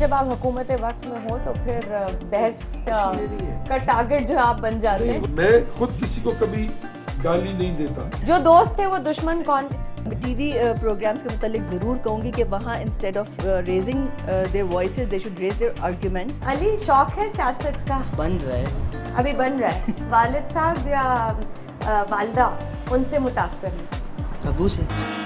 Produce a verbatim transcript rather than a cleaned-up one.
जब आप हुकूमत वक्त में हो तो फिर बहस का टारगेट जो आप बन जाते हैं। मैं खुद किसी को कभी गाली नहीं देता। जो दोस्त थे वो दुश्मन कौन से? टीवी प्रोग्राम्स के मुतालिक ज़रूर कहूँगी कि वहाँ instead of raising their voices they should raise their arguments. Ali, शौक है सियासत का? बन रहा है, अभी बन रहा है। वालिद साहब या वालदा उनसे मुतासर हैं? अबू से।